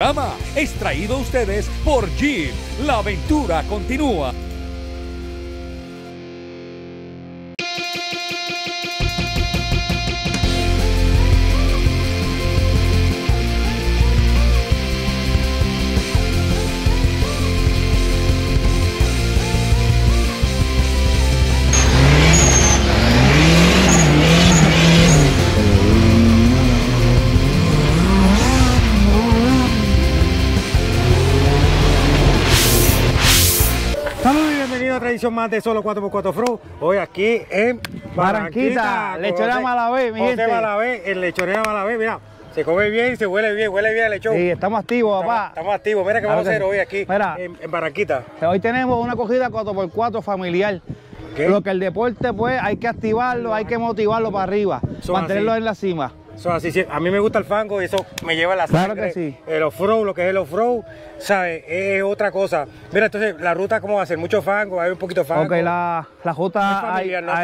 programa es traído a ustedes por Jeep. La aventura continúa. Edición más de Solo 4x4 Fro. Hoy aquí en Barranquita, Lechonera Malavé, mi gente. José Malavé, en Lechonera Malavé, mira, se come bien, se huele bien el lechón. Sí, estamos activos, papá. Estamos activos, mira que vamos a hacer hoy aquí en Barranquita. Hoy tenemos una cogida 4x4 familiar. ¿Qué? Lo que el deporte, pues, hay que activarlo, hay que motivarlo para arriba, mantenerlo en la cima. Así, sí. A mí me gusta el fango y eso me lleva a la sangre. Claro que sí. El off-road, lo que es el off-road, ¿sabes? Es otra cosa. Mira, entonces, la ruta, ¿cómo va a ser? ¿Mucho fango? ¿Hay un poquito de fango? Ok, la ruta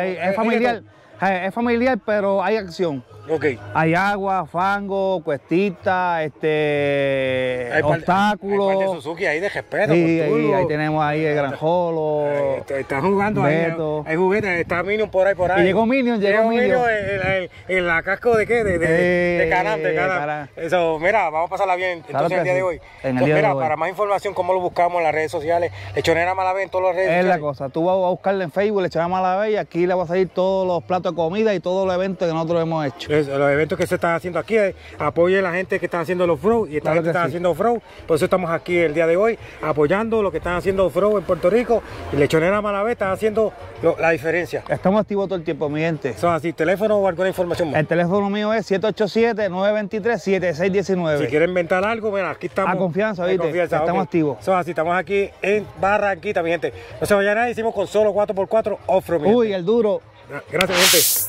es familiar, pero hay acción. Okay. Hay agua, fango, cuestita, obstáculos. Hay par de Suzuki ahí de respeto. Sí, ahí tenemos ahí el Granjolo. Están jugando Beto. ahí. Hay juguetes, está Minion por ahí. Y llegó Minion. En la casco de qué? De Canam. Eso, mira, vamos a pasarla bien entonces el día de hoy. Mira, para más información, cómo lo buscamos en las redes sociales, Lechonera Malavé en todas las redes sociales. Es la cosa, tú vas a buscarle en Facebook, Lechonera Malavé, y aquí le va a salir todos los platos de comida y todos los eventos que nosotros hemos hecho. Los eventos que se están haciendo aquí, apoyen a la gente que están haciendo los off-road y esta gente está haciendo off-road. Por eso estamos aquí el día de hoy apoyando lo que están haciendo off-road en Puerto Rico, y Lechonera Malavé están haciendo la diferencia. Estamos activos todo el tiempo, mi gente. Son así, teléfono o alguna información más. El teléfono mío es 787-923-7619. Si quieren inventar algo, mira, aquí estamos. A confianza, ¿viste? Estamos activos. Son así, estamos aquí en Barranquita, mi gente. No se vayan nada, hicimos con solo 4x4 off-road. Uy, el duro. Gracias, gente.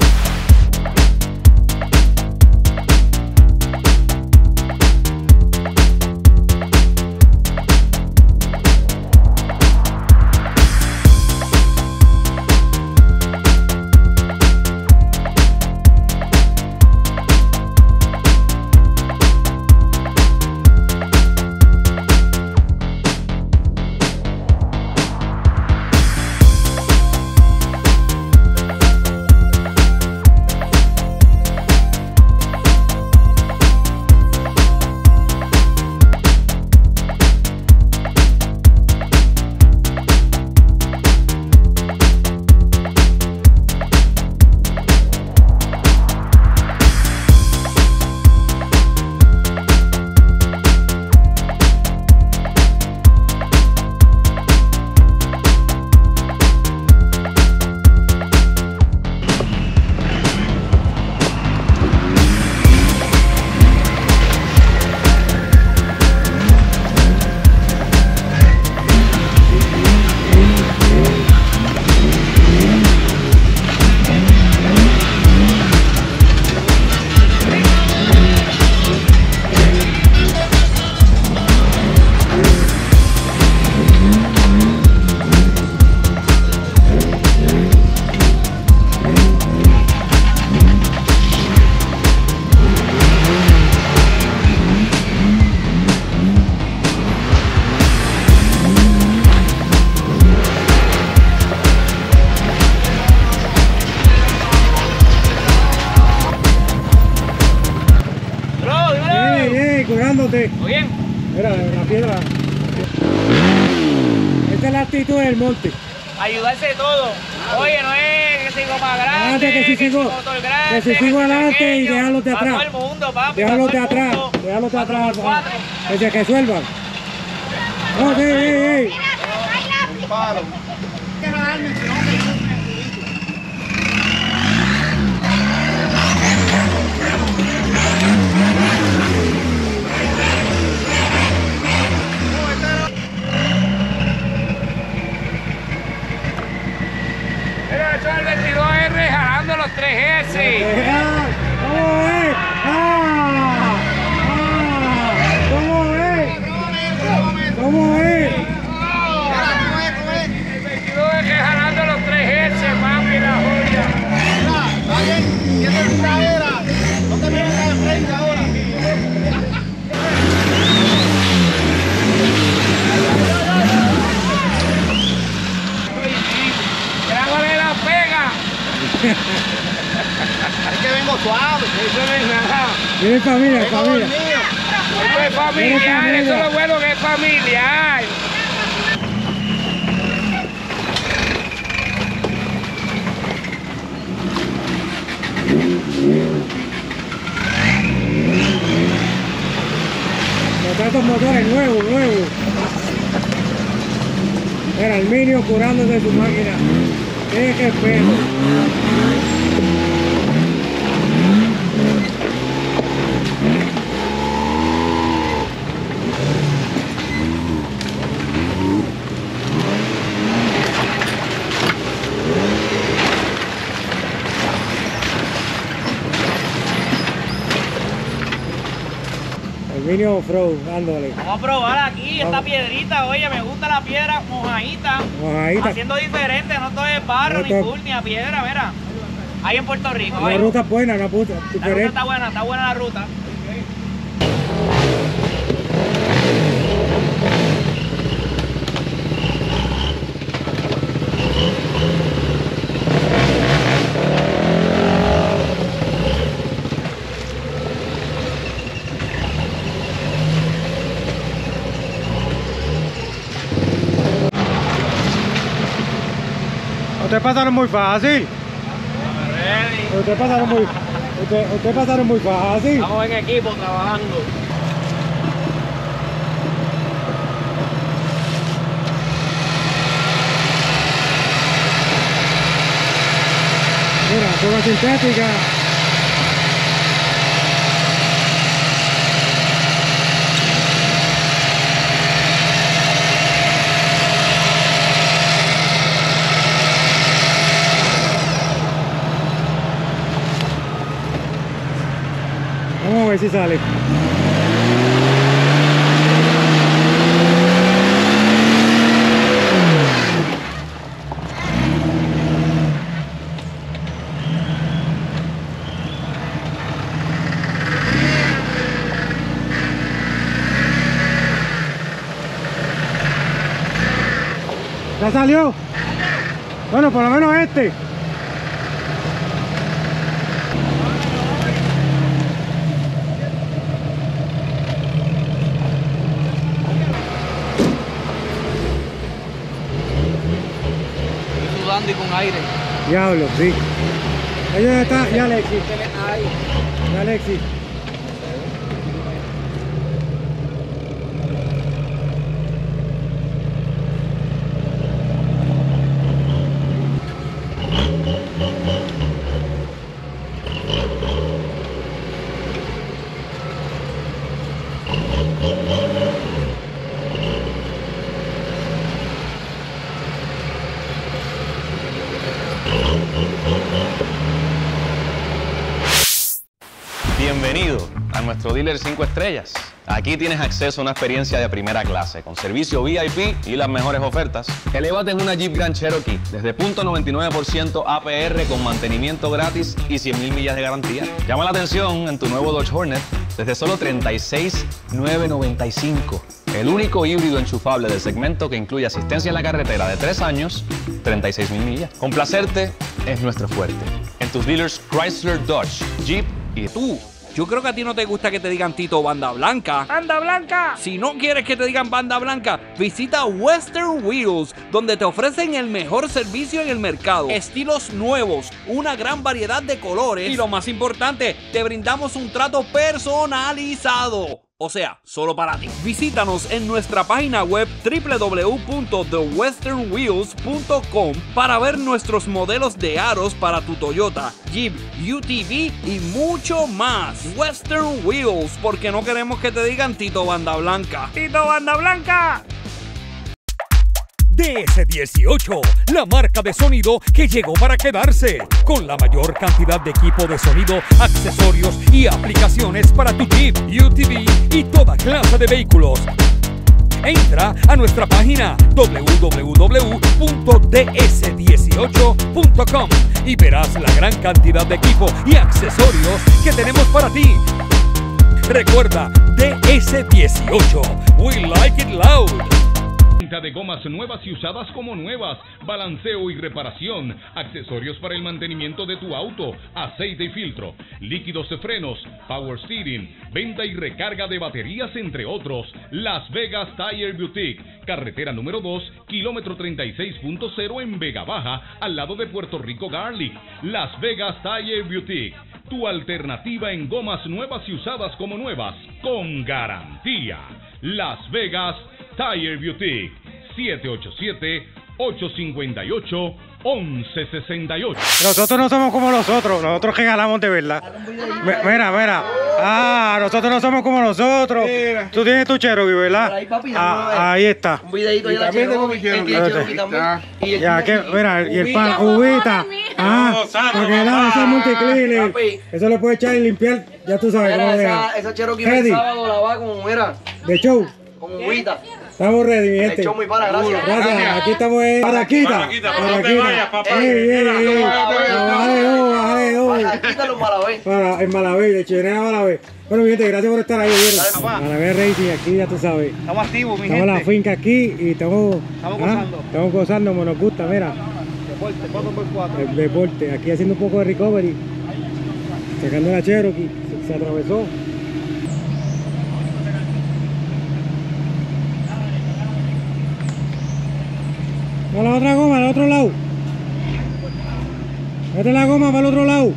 Curándote. ¿Muy bien? Mira, la piedra. Esta es la actitud del monte. Ayudarse de todo. Oye, no es que sigo más grande, que si sigo adelante y dejarlos de atrás. Todo el mundo, papi. Déjalos de atrás. Desde que suelvan. ¡Oh, ey! El 22R jalando los 3S. ¿Cómo es? El 22R jalando los 3S, papi, la joya. Está bien, y esa es una era. No te vienes de frente ahora. Viene familia, familia. Esto es familiar, eso es lo bueno que es familiar. Estos motores nuevos. Era Arminio curándose su máquina. ¡Qué pedo! Arminio Off-Road, dándole. Vamos a probar aquí esta piedrita, oye, me gusta la piedra mojadita. Haciendo diferente, no todo es barro, ni full, ni a piedra, mira. Ahí en Puerto Rico. La ruta es buena, la puta. La ruta está buena la ruta. Ustedes pasaron muy fácil. Ustedes pasaron muy fácil. Estamos en equipo trabajando. Mira, toda sintética. Vamos a ver si sale. ¿Ya salió? Bueno, por lo menos este. Sudando y con aire. Diablo, sí. Ahí está, ya Alexis. Ya Alexis. Bienvenido a nuestro dealer 5 estrellas. Aquí tienes acceso a una experiencia de primera clase, con servicio VIP y las mejores ofertas. Elévate en una Jeep Grand Cherokee desde 0.99% APR con mantenimiento gratis y 100,000 millas de garantía. Llama la atención en tu nuevo Dodge Hornet desde solo $36,995. El único híbrido enchufable del segmento que incluye asistencia en la carretera de 3 años, 36,000 millas. Complacerte es nuestro fuerte. En tus dealers Chrysler, Dodge, Jeep y tú. Yo creo que a ti no te gusta que te digan Tito Banda Blanca. ¡Banda Blanca! Si no quieres que te digan Banda Blanca, visita Western Wheels, donde te ofrecen el mejor servicio en el mercado. Estilos nuevos, una gran variedad de colores y lo más importante, te brindamos un trato personalizado. O sea, solo para ti. Visítanos en nuestra página web www.thewesternwheels.com para ver nuestros modelos de aros para tu Toyota, Jeep, UTV y mucho más. Western Wheels, porque no queremos que te digan Tito Banda Blanca. ¡Tito Banda Blanca! DS18, la marca de sonido que llegó para quedarse, con la mayor cantidad de equipo de sonido, accesorios y aplicaciones para tu Jeep, UTV y toda clase de vehículos. Entra a nuestra página www.ds18.com y verás la gran cantidad de equipo y accesorios que tenemos para ti. Recuerda, DS18, we like it loud. Venta de gomas nuevas y usadas como nuevas, balanceo y reparación, accesorios para el mantenimiento de tu auto, aceite y filtro, líquidos de frenos, power steering, venta y recarga de baterías, entre otros. Las Vegas Tire Boutique, carretera número 2, kilómetro 36.0 en Vega Baja, al lado de Puerto Rico Garlic. Las Vegas Tire Boutique, tu alternativa en gomas nuevas y usadas como nuevas, con garantía. Las Vegas Tire Boutique, 787-858-1168. Nosotros no somos como nosotros regalamos de verdad. Mira. Nosotros no somos como nosotros. Tú tienes tu Cherokee, ¿verdad? Ahí está. Un videito ahí de la Cherokee también. Mira, y el pan, uvita. Porque nada, eso es multicleaner. Eso lo puedes echar y limpiar, ya tú sabes cómo deja. Esa Cherokee el sábado la va como era. De show. Con uvita. Estamos ready, mi gente. Muy para, gracias. Gracias. Aquí estamos en Paraquita. No te vayas, papá. Bájale dos. Quítalo en Malavé. En Malavé, de Chilena a Malavé. Bueno, mi gente, gracias por estar ahí. Malavé Racing, aquí ya tú sabes. Estamos activos, mi gente. Estamos en la finca aquí y estamos gozando. Estamos gozando, como nos gusta, mira. Deporte, 4x4. El deporte. Aquí haciendo un poco de recovery. Sacando la Cherokee. Se atravesó. A la otra goma, al otro lado. Mete la goma para el otro lado.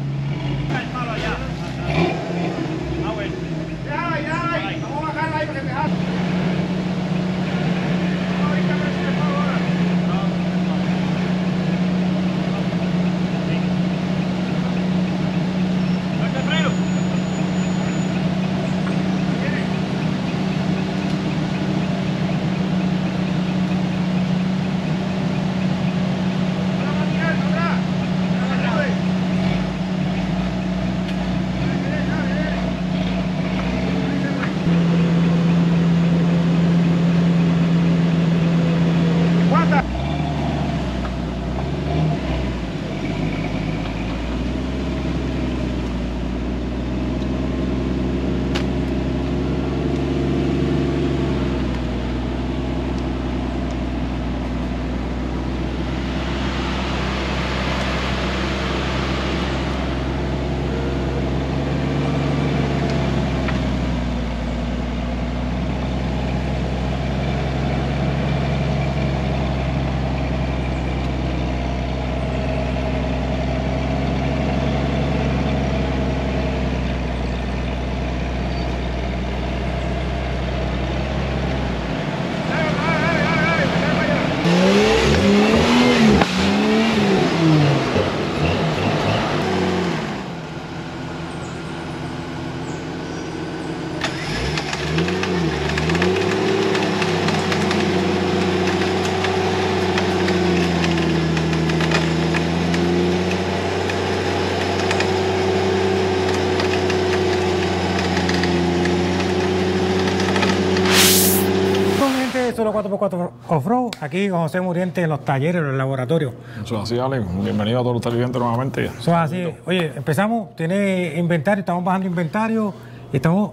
Solo 4x4 Off-Road, aquí con José Muriente en los talleres, en los laboratorios. Eso es así, Alex. Bienvenido a todos los televidentes nuevamente. Eso es así. Oye, empezamos, tiene inventario, estamos bajando inventario y estamos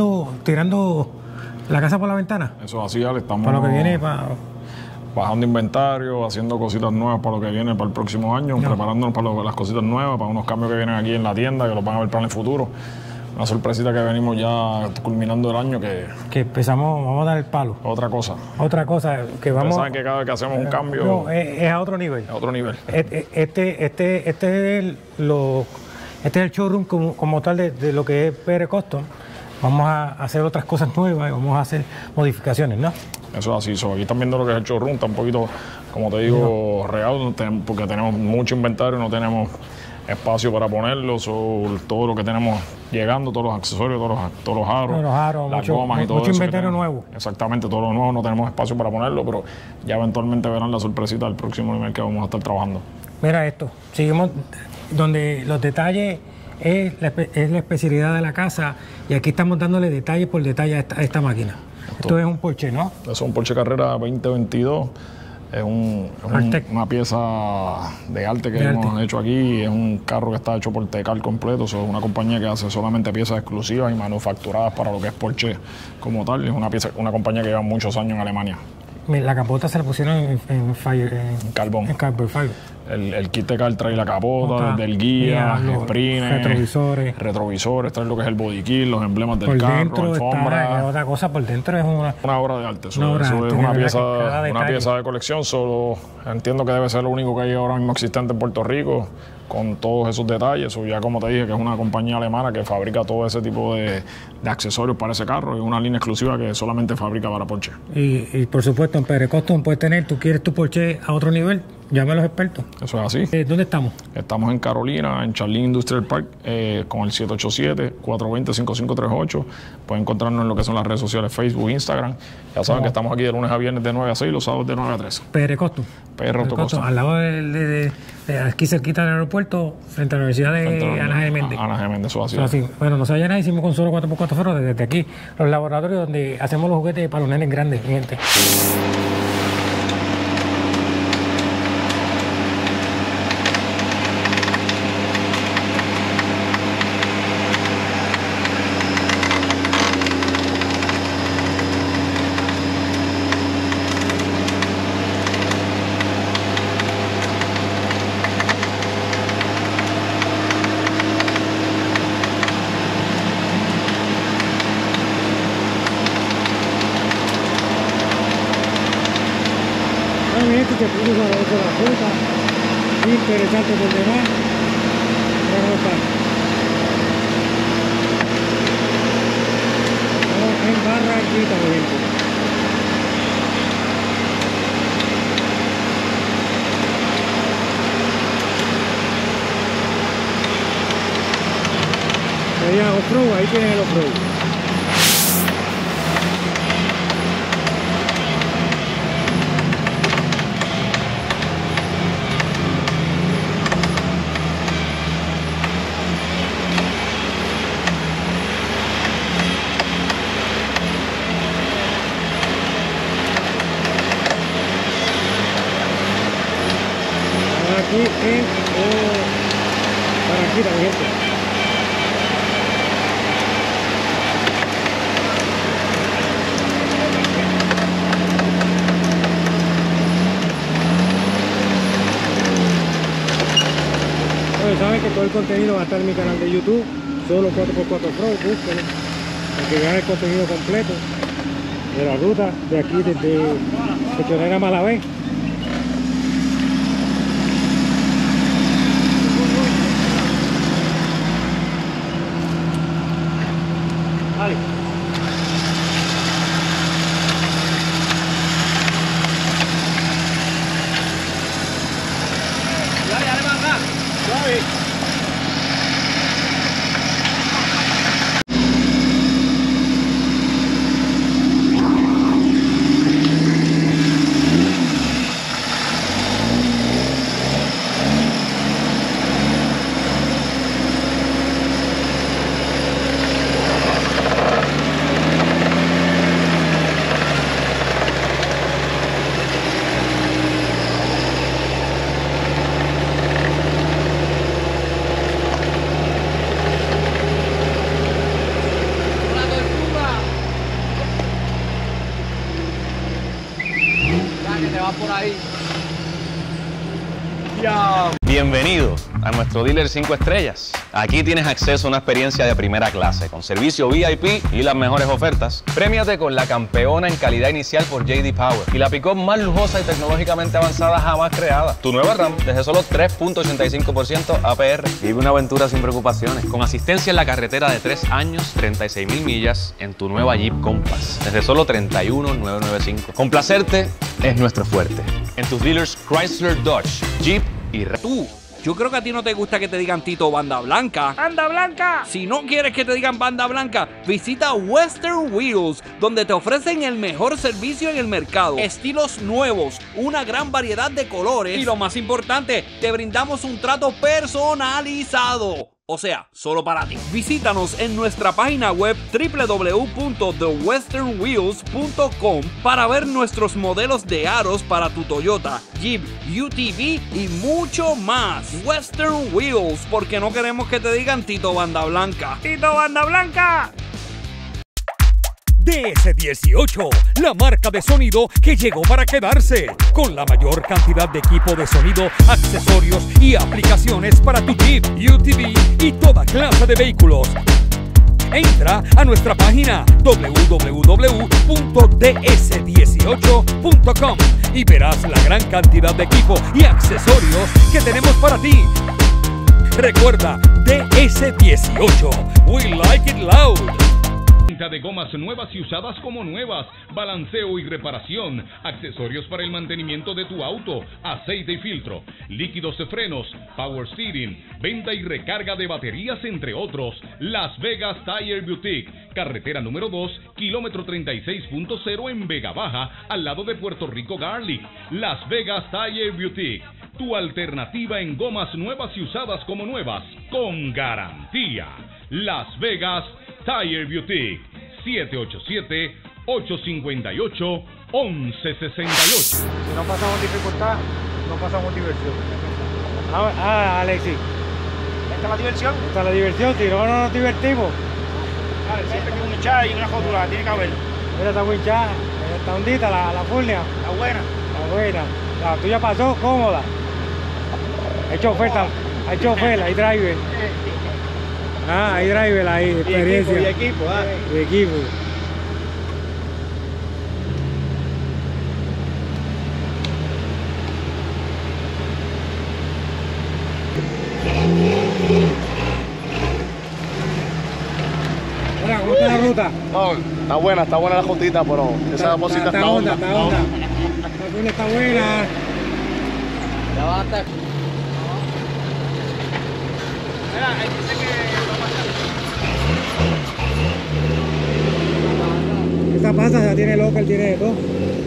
tirando la casa por la ventana. Eso es así, Alex. Estamos para lo que viene, bajando inventario, haciendo cositas nuevas para lo que viene para el próximo año, preparándonos para las cositas nuevas, para unos cambios que vienen aquí en la tienda, que los van a ver para el futuro. Una sorpresita que venimos ya culminando el año que empezamos, vamos a dar el palo. Otra cosa que vamos. Ustedes saben que cada vez que hacemos un cambio. No, es a otro nivel. A otro nivel. Este es el showroom como tal de lo que es PR Custom. Vamos a hacer otras cosas nuevas y vamos a hacer modificaciones, ¿no? Eso es así. Aquí están viendo lo que es el showroom, está un poquito, como te digo, regado, porque tenemos mucho inventario, no tenemos espacio para ponerlos, todo lo que tenemos llegando, todos los accesorios, todos los aros, las gomas y todo mucho eso inventario nuevo. Exactamente, todo lo nuevo, no tenemos espacio para ponerlo, pero ya eventualmente verán la sorpresita del próximo nivel que vamos a estar trabajando. Mira esto, seguimos donde los detalles es la especialidad de la casa y aquí estamos dándole detalle por detalle a esta máquina. Esto es un Porsche, ¿no? Eso es un Porsche Carrera 2022. Es una pieza de arte que hemos hecho aquí. Es un carro que está hecho por Tecal completo. Es una compañía que hace solamente piezas exclusivas y manufacturadas para lo que es Porsche como tal. Es una compañía que lleva muchos años en Alemania. La capota se la pusieron en carbón. En carbon fiber. El kit de car trae la capota, del guía, sprines, retrovisores, trae lo que es el body kit, los emblemas del carro, alfombra. Otra cosa, por dentro es una obra de arte. Eso es una pieza de colección. Solo entiendo que debe ser lo único que hay ahora mismo existente en Puerto Rico, con todos esos detalles. O ya como te dije, que es una compañía alemana que fabrica todo ese tipo de accesorios para ese carro. Es una línea exclusiva que solamente fabrica para Porsche. Y por supuesto, en PR Custom puedes tener, tú quieres tu Porsche a otro nivel, llama a los expertos. Eso es así. ¿Dónde estamos? Estamos en Carolina, en Charlene Industrial Park, con el 787-420-5538. Pueden encontrarnos en lo que son las redes sociales, Facebook, Instagram. Ya saben que estamos aquí de lunes a viernes de 9 a 6, los sábados de 9 a 13. PR Custom. PR Custom. Al lado de aquí cerquita del aeropuerto, frente a la Universidad de Ana G. Méndez. Ana G. Méndez, eso así. Bueno, no se vayan, hicimos con solo 4x4 ferros desde aquí, los laboratorios donde hacemos los juguetes para los nenes grandes, gente. Que puso a la fruta, interesante por demás. En Barranquita, por ejemplo. Ahí tienen el off-road. Aquí en Barranquita, mi gente. Bueno, saben que todo el contenido va a estar en mi canal de YouTube, solo 4x4 Pro, búsquenlo, para que vean el contenido completo de la ruta de aquí desde Lechonera a Malavé. Vale. Dale más acá. Suave. Por ahí. Bienvenido a nuestro dealer 5 estrellas. Aquí tienes acceso a una experiencia de primera clase, con servicio VIP y las mejores ofertas. Prémiate con la campeona en calidad inicial por J.D. Power y la pick-up más lujosa y tecnológicamente avanzada jamás creada. Tu nueva RAM desde solo 3.85% APR. Vive una aventura sin preocupaciones, con asistencia en la carretera de 3 años, 36,000 millas en tu nueva Jeep Compass, desde solo 31,995. Complacerte es nuestro fuerte. En tus dealers Chrysler, Dodge, Jeep y Tú. Yo creo que a ti no te gusta que te digan Tito Banda Blanca. ¡Banda Blanca! Si no quieres que te digan Banda Blanca, visita Western Wheels, donde te ofrecen el mejor servicio en el mercado. Estilos nuevos, una gran variedad de colores y lo más importante, te brindamos un trato personalizado. O sea, solo para ti. Visítanos en nuestra página web www.thewesternwheels.com para ver nuestros modelos de aros para tu Toyota, Jeep, UTV y mucho más. Western Wheels, porque no queremos que te digan Tito Banda Blanca. ¡Tito Banda Blanca! DS18, la marca de sonido que llegó para quedarse, con la mayor cantidad de equipo de sonido, accesorios y aplicaciones para tu Jeep, UTV y toda clase de vehículos. Entra a nuestra página www.ds18.com y verás la gran cantidad de equipo y accesorios que tenemos para ti. Recuerda, DS18, we like it loud. De gomas nuevas y usadas como nuevas, balanceo y reparación, accesorios para el mantenimiento de tu auto, aceite y filtro, líquidos de frenos, power steering, venta y recarga de baterías, entre otros. Las Vegas Tire Boutique, carretera número 2, kilómetro 36.0 en Vega Baja, al lado de Puerto Rico Garlic. Las Vegas Tire Boutique, tu alternativa en gomas nuevas y usadas como nuevas, con garantía. Las Vegas Tire Boutique, 787-858-1168. Si no pasamos dificultad, no pasamos diversión. Alexis. ¿Esta es la diversión? Esta es la diversión, si no nos divertimos. Vale, siempre hay un hinchada y una jotura, tiene que haber. Mira, está muy hinchada, está hondita la furnia. Está buena. Está buena. La tuya pasó cómoda. Hay chofer, hay driver. Hay driver ahí, experiencia. Y equipo, Y equipo. Mira, ¿cómo está la ruta? No, está buena la rutita, pero esa cosita está honda. La ruta está buena. Ya va a estar. Mira, ahí dice que va a pasar. Esta pasa, ya tiene local, tiene de todo.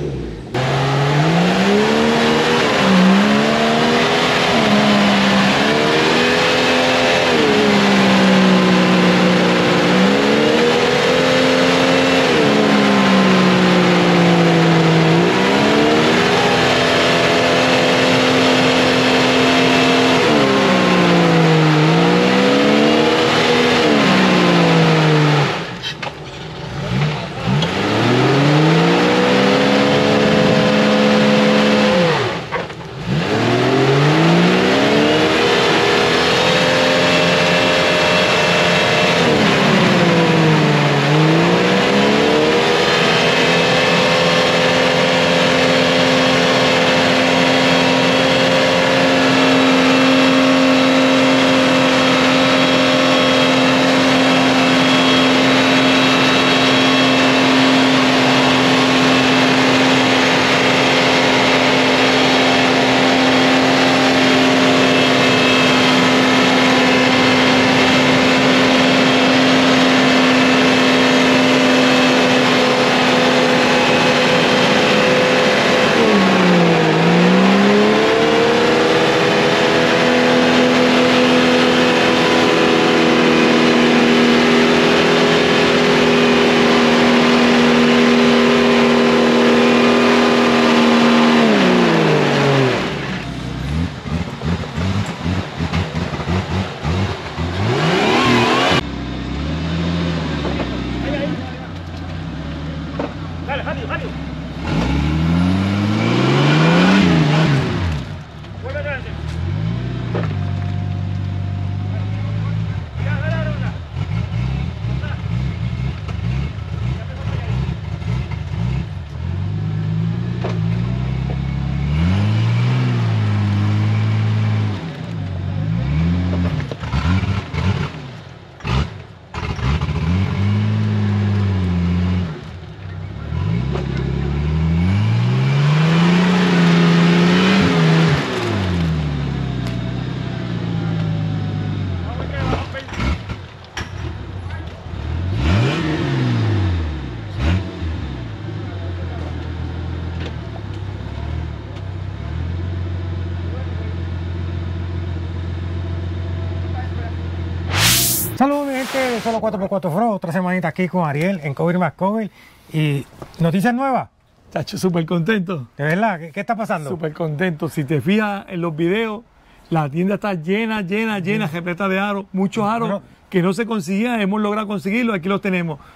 Saludos mi gente de Solo 4x4 Fro, otra semanita aquí con Ariel en Cover más Cover. Y noticias nuevas. Tacho, súper contento. ¿De verdad? ¿Qué está pasando? Súper contento. Si te fijas en los videos, la tienda está llena, repleta de aros, muchos aros que no se conseguían, hemos logrado conseguirlos, aquí los tenemos.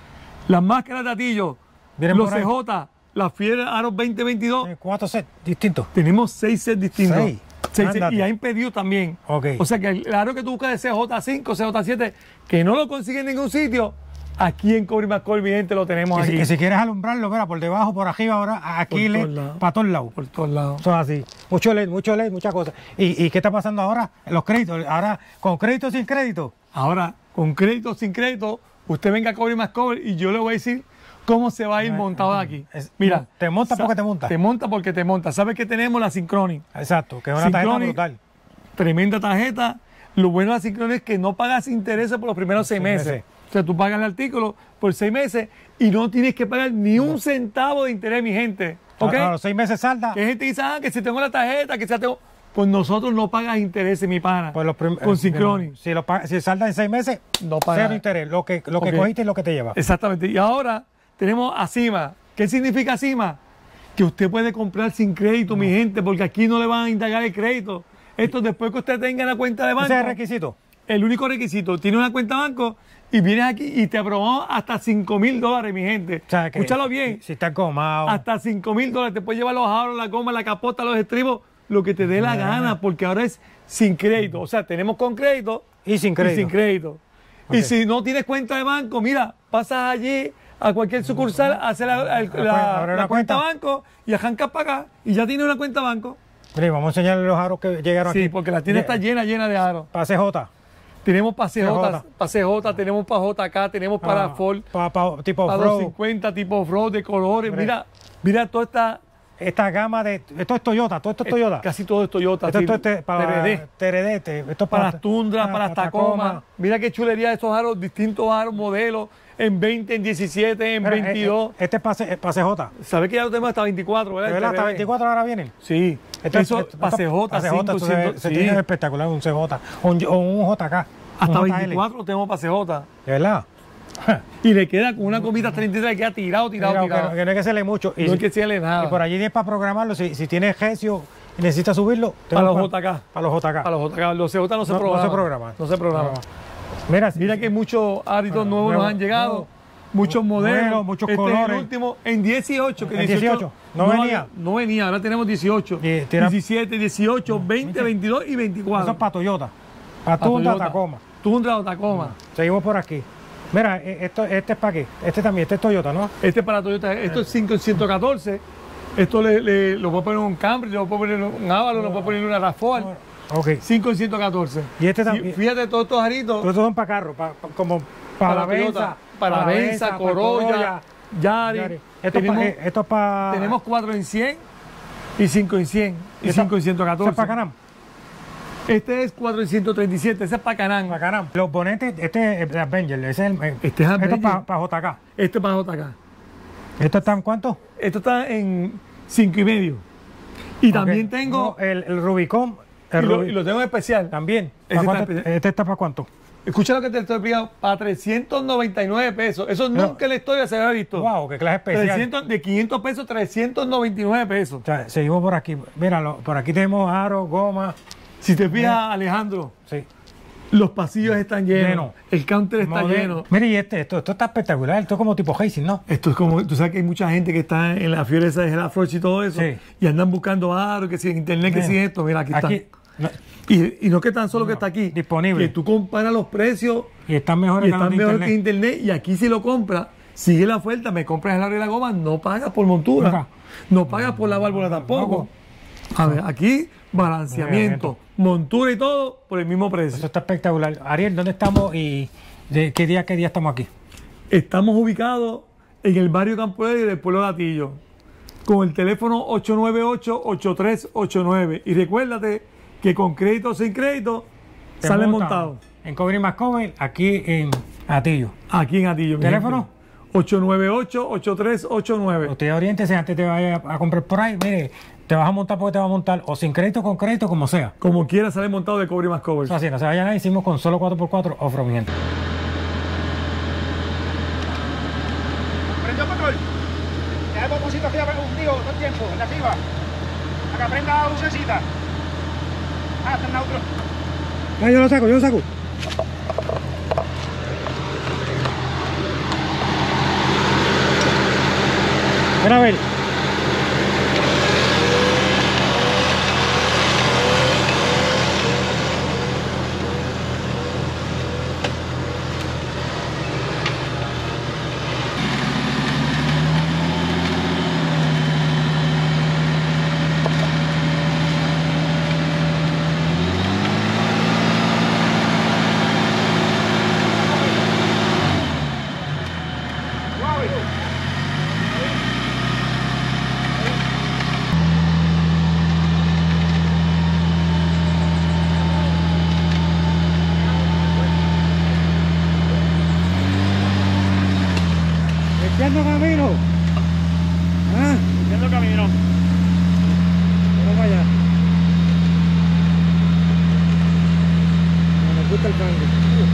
Las máscaras de Atillo, los CJ, las Fiebre Aro 2022. 4 sets distintos. Tenemos 6 sets distintos. 6. Y hay pedido también. Okay. O sea que el aro que tú buscas de CJ5, CJ7, que no lo consigues en ningún sitio, aquí en Cobre Mascol, mi gente, lo tenemos aquí. Y si quieres alumbrarlo, mira, por debajo, por arriba, ahora, aquí, para todos lados. Por todos lados. Eso es así. Mucho LED, muchas cosas. ¿Y qué está pasando ahora? Los créditos. Ahora, ¿con crédito o sin crédito? Ahora, con crédito o sin crédito, usted venga a Cobre Mascol y yo le voy a decir cómo se va a ir montado de aquí. Mira, te monta porque te monta. Te monta porque te monta. ¿Sabes que tenemos la Synchrony? Exacto, que es una tarjeta brutal. Tremenda tarjeta. Lo bueno de la Synchrony es que no pagas intereses por los primeros 6 meses. O sea, tú pagas el artículo por 6 meses y no tienes que pagar ni un centavo de interés, mi gente. ¿Ok? A los 6 meses salda. Que gente dice, que si tengo la tarjeta, que si tengo... Pues nosotros no pagas intereses, mi pana. Pues con Synchrony. Si salda en 6 meses, no pagas. 0 interés. Lo que cogiste es lo que te lleva. Exactamente. Y ahora tenemos ACIMA. ¿Qué significa ACIMA? Que usted puede comprar sin crédito, mi gente, porque aquí no le van a indagar el crédito. Esto después que usted tenga la cuenta de banco. ¿Ese es el requisito? El único requisito. Tiene una cuenta de banco y vienes aquí y te aprobamos hasta $5,000, mi gente. O sea, escúchalo bien. Si está comado. Hasta $5,000. Te puedes llevar los aros, la goma, la capota, los estribos, lo que te dé la gana, porque ahora es sin crédito. O sea, tenemos con crédito y sin crédito. Okay. Y si no tienes cuenta de banco, mira, pasas allí a cualquier sucursal, haces la cuenta de banco y arrancas para acá y ya tienes una cuenta de banco. Mire, vamos a enseñarle los aros que llegaron aquí. Sí, porque la tienda está llena de aros. Para CJ. Tenemos para CJ, tenemos para JK, tenemos para Ford, tipo para off-road. 250, tipo off-road, de colores. Mira toda esta gama de... Esto es Toyota, todo esto es Toyota. Casi todo es Toyota. Esto es para TRD. Esto es para las Tundra, para las Tacoma. Mira qué chulería estos aros, distintos aros, modelos. En 20, en 17, en 22. Este es para CJ. ¿Sabes que ya lo tenemos hasta 24, verdad? ¿De verdad? ¿Hasta 24 ahora vienen? Sí. Eso para CJ. Se tiene espectacular, un CJ. O un JK. Hasta 24 lo tenemos para CJ. ¿De verdad? Y le queda con una comida 33, le queda tirado. Que no hay que hacerle mucho. No hay que hacerle nada. Y por allí es para programarlo. Si tiene ejercicio y necesita subirlo. Para los JK. Para los JK. Para los JK. Los CJ no se programan. No se programan. Mira que muchos áritos nuevos nos han llegado, muchos modelos, muchos colores. Es el último en 18, que 18 no venía, ahora tenemos 18, 17, 18, 20, 22 y 24. Eso es para Toyota, para Tundra, Tacoma. Tundra o Tacoma. Seguimos por aquí. Mira, este es para qué, este también, este es Toyota, ¿no? Este es para Toyota, esto es 514, esto lo puedo poner en un Camry, lo puedo poner en un Avalon, lo puedo poner en una RAV4. Okay. 514. Y este también. Fíjate, todos estos aritos. Todos son para carro, como para la Venza. Para la Venza, Corolla, Yari. Esto es para. Tenemos 4 en 100 y 5 en 100 y 5 en 114. ¿Este es para Canam? Este es 4 en 137, ese es para Canam. Para Canam. Los ponentes, este es Avenger, este es para JK. Este es para JK. ¿Esto está en cuánto? Esto está en 5,5. Y también tengo el Rubicon. Y lo tengo en especial. También. ¿Este está para cuánto? Escucha lo que te estoy explicando. Para 399 pesos. Eso nunca en la historia se había visto. Wow, qué clase especial. De 500 pesos, 399 pesos. O sea, seguimos por aquí. Mira, por aquí tenemos aros, goma. Si te fijas, Alejandro, los pasillos están llenos. El counter está lleno. Mira, y esto está espectacular. Esto es como tipo Racing, ¿no? Esto es como, tú sabes que hay mucha gente que está en la fiebre esa de la Froch y todo eso. Y andan buscando aros, que si en internet, que si esto. Mira, aquí está. Y no que tan solo que está aquí. Disponible. Que tú comparas los precios. Y están mejores que internet. Y aquí si lo compras, sigue la oferta, me compras el aro y la goma, no pagas por montura. No pagas por la válvula tampoco. A ver, aquí balanceamiento, montura y todo por el mismo precio. Eso está espectacular. Ariel, ¿dónde estamos y de qué día estamos aquí? Estamos ubicados en el barrio Campo Alegre del pueblo de Atillo, con el teléfono 898-8389. Y recuérdate que con crédito o sin crédito sale montado. En Cobre Mascover, aquí en Atillo. Aquí en Atillo. ¿Teléfono? 898-8389. Usted oriéntese antes de vaya a comprar por ahí. Mire, te vas a montar porque te vas a montar o sin crédito, con crédito, como sea. Como quiera sale montado de Cobre Mascover. Así, no se vayan a hicimos con solo 4x4 off-road, mi gente. ¿Prendió control? Deja el botoncito arriba hundido todo el tiempo, el de arriba. Para que prenda la lucecita. Está en neutro. Yo lo saco. Mira a ver. Echando camino. ¿Ah? Echando camino. Vamos allá. Me gusta el cambio.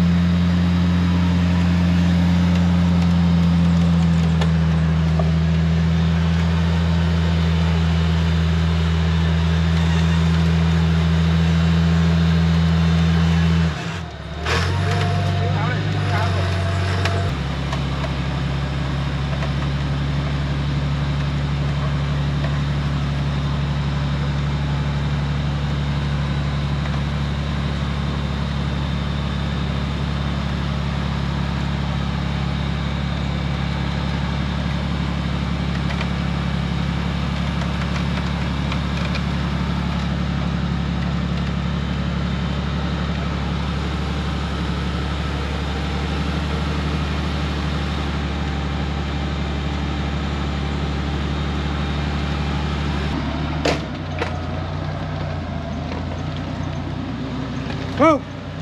¡Oh!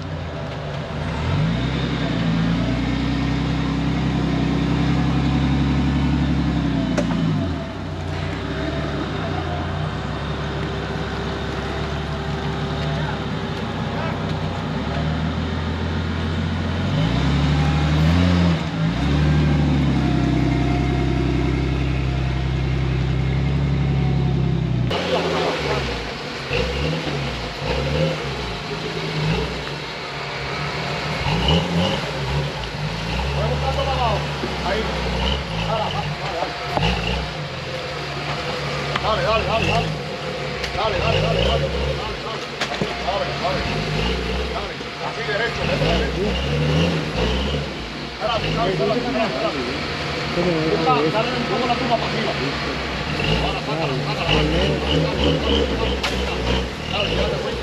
Así derecho, dale un poco la pluma para arriba. Ahora, sácala. Dale, ya te fuiste.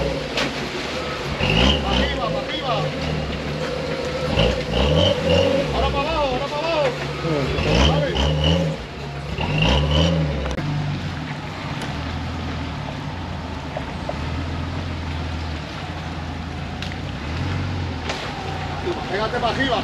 Para arriba. Ahora para abajo. Dale. Pégate para arriba.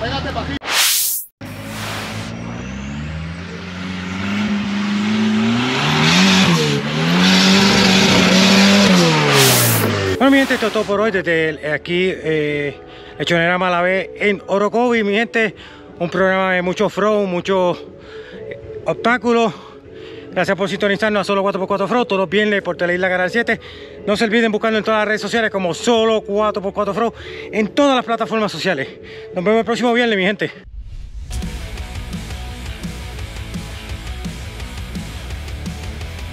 Bueno, mi gente, esto es todo por hoy desde aquí, Lechonera Malavé en Orocovi. Mi gente, un programa de mucho off-road, muchos obstáculos. Gracias por sintonizarnos a Solo 4x4 Offroad todos los viernes por Teleisla Canal 7. No se olviden buscarnos en todas las redes sociales como Solo 4x4 Offroad en todas las plataformas sociales. Nos vemos el próximo viernes, mi gente.